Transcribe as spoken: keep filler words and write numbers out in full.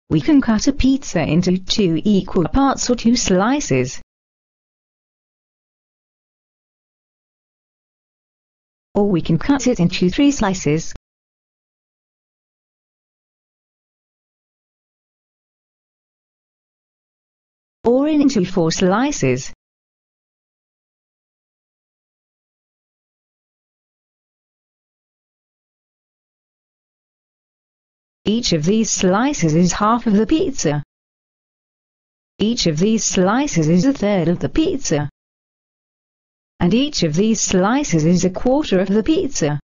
We can cut a pizza into two equal parts or two slices. Or we can cut it into three slices. Or into four slices. Each of these slices is half of the pizza. Each of these slices is a third of the pizza. And each of these slices is a quarter of the pizza.